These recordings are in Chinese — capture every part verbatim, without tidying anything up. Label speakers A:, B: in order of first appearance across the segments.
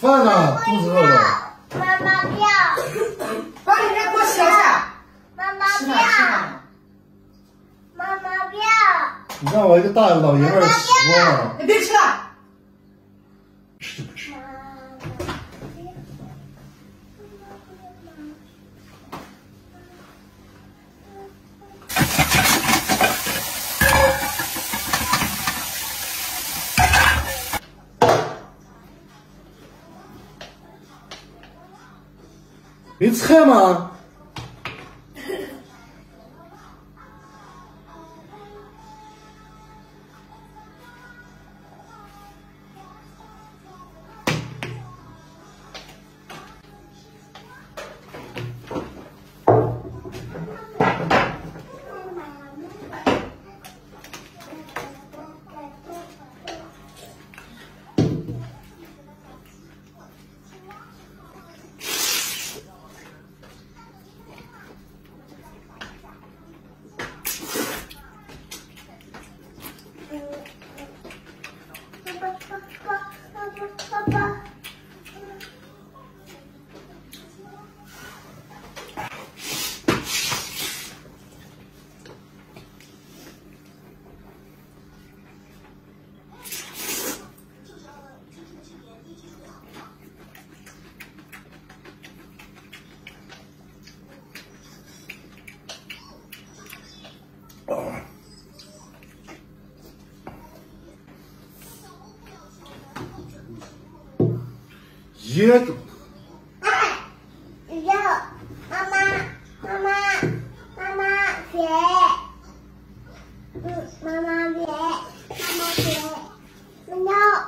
A: 饭呢？肚子饿了。
B: 妈妈不要。
C: 把里面给我洗一下。
B: 妈妈不要。妈妈不要。
A: 你让我一个大老爷们儿洗锅呢？
C: 你别吃了。
A: 吃就不吃。 没菜吗？椰子。
B: 哎，要妈妈，妈妈，妈妈别，嗯，妈妈别，妈妈别，不要。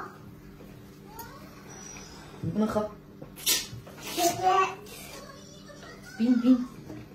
C: 你不能喝。
B: 姐姐。
C: 冰冰。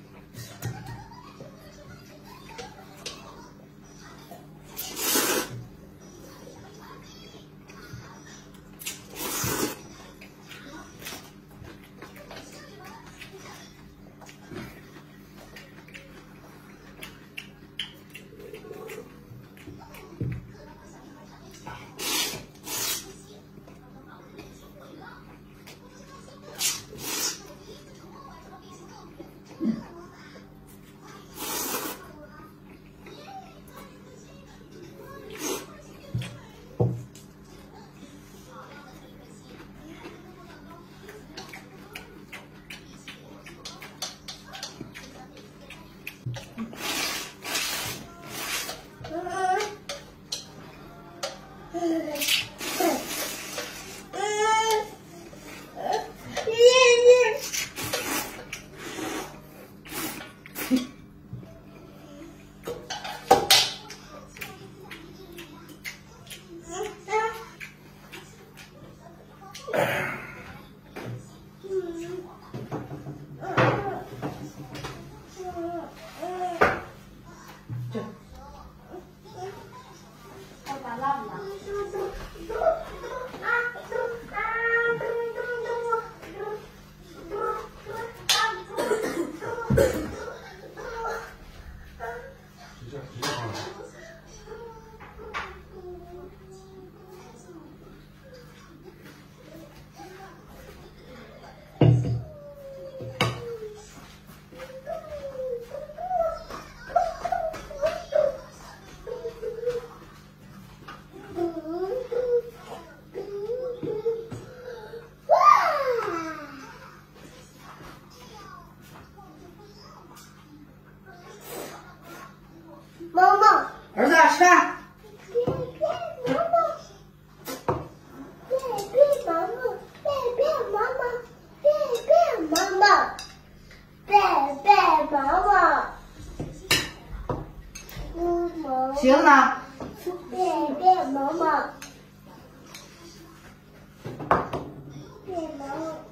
C: 儿子，吃饭。
B: 别别妈妈，别别妈妈，别别妈妈，别别妈妈，别别妈妈。妈妈。
C: 鞋子呢？
B: 别别妈妈，别妈妈。